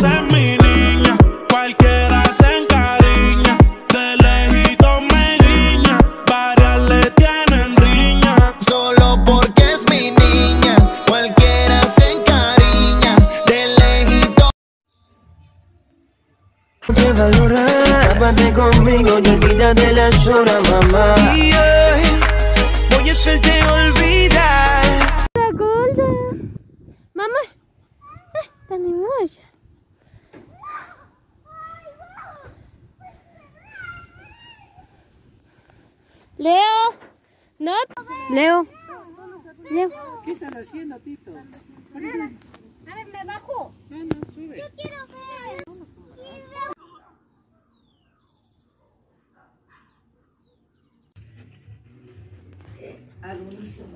esa es mi niña. Cualquiera se encariña, de lejito me guiña. Varias le tienen riña. Solo porque es mi niña, cualquiera se encariña, de lejito. Te valorar, vente conmigo y olvídate las horas, mamá. Y hoy voy a hacerte olvidar. La Golden. Vamos. Tenemos. Leo. No. Leo. Leo. ¿Qué están haciendo, Tito? A ver, me bajo. No, sube. Yo quiero ver. Buenísimo.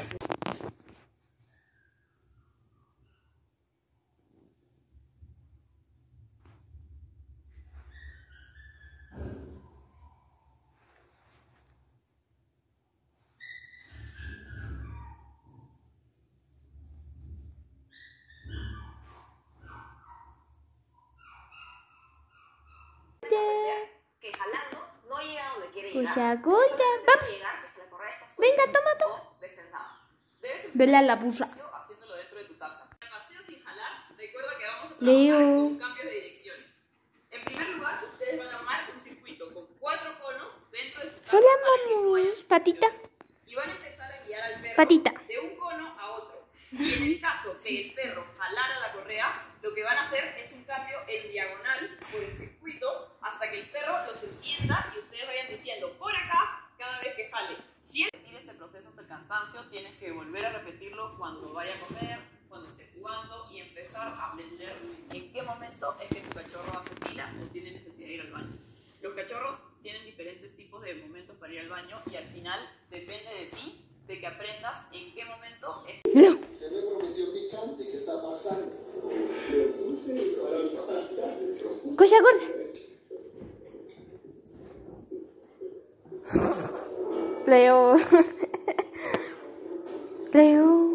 Que jalando no llega a donde quiere Pues llegar. Vamos. Venga, toma, toma. Vela la busa. Haciéndolo dentro de tu taza. Paseo sin jalar. Recuerda que vamos a trabajar Leo. con cambios de direcciones. En primer lugar, ustedes van a armar un circuito con 4 conos dentro de su taza. Hola, para que no vamos. haya Patita. y van a empezar a guiar al perro Patita. de un cono a otro. Y en el caso que el perro jalara la correa, lo que van a hacer es un cambio en diagonal por el circuito hasta que el perro los entienda y ustedes vayan diciendo por acá cada vez que jale. Si él tiene este proceso hasta el cansancio, tienes que volver a repetirlo cuando vaya a comer, cuando esté jugando y empezar a aprender en qué momento es que tu cachorro hace fila o tiene necesidad de ir al baño. Los cachorros tienen diferentes tipos de momentos para ir al baño y al final depende de ti de que aprendas en qué momento es. Se me prometió picante, ¿qué está pasando? Cosa gorda. Leo. Leo.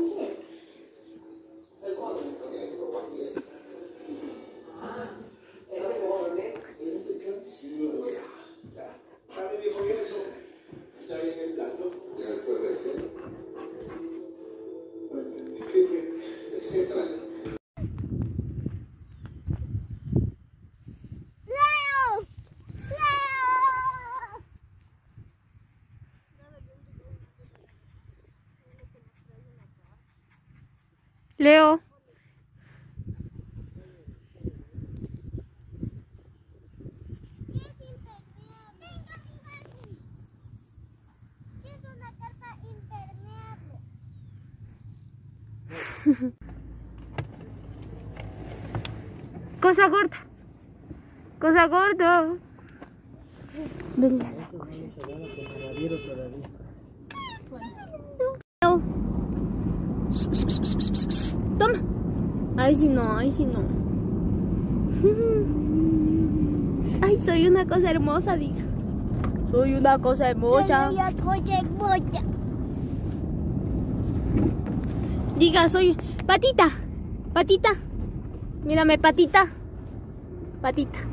Leo. Es una carta impermeable. Cosa gorda. Cosa gorda. Venga, la cosa. Leo. Toma. Ay, si no, ay, si no. Ay, soy una cosa hermosa, diga. Soy una cosa hermosa. Diga, soy patita. Patita. Mírame, patita. Patita.